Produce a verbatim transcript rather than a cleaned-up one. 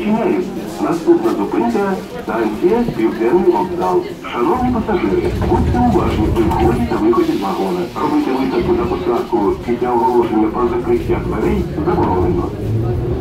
відчиняються. Наступна зупинка – станція Південний вокзал. Шановні пасажири, будьте уважні при вході та виході з вагона. Робити висадку та посадку після оголошення про закриття дверей заборонено.